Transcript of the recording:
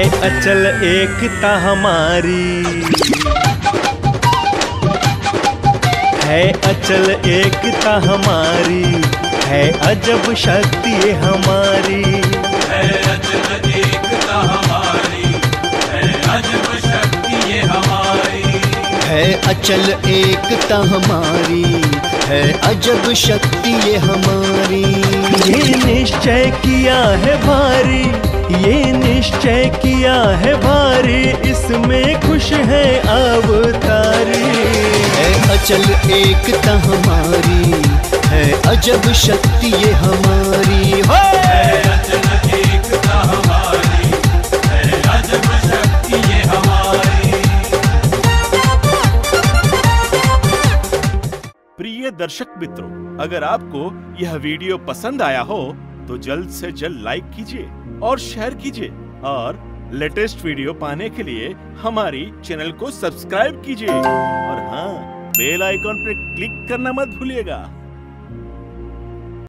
है अचल एकता हमारी, है अचल एकता हमारी, है अजब शक्ति ये हमारी, है अचल एकता हमारी, है अजब शक्ति ये हमारी, है अचल एकता हमारी, है अजब शक्ति ये हमारी। ये निश्चय किया है भारी, ये निश्चय किया है भारी, इसमें खुश है अवतारी। है अचल एकता हमारी, है अजब शक्ति ये हमारी। है अचल एकता हमारी, है अजब शक्ति ये हमारी। प्रिय दर्शक मित्रों, अगर आपको यह वीडियो पसंद आया हो तो जल्द से जल्द लाइक कीजिए और शेयर कीजिए, और लेटेस्ट वीडियो पाने के लिए हमारी चैनल को सब्सक्राइब कीजिए, और हाँ, बेल आइकॉन पर क्लिक करना मत भूलिएगा।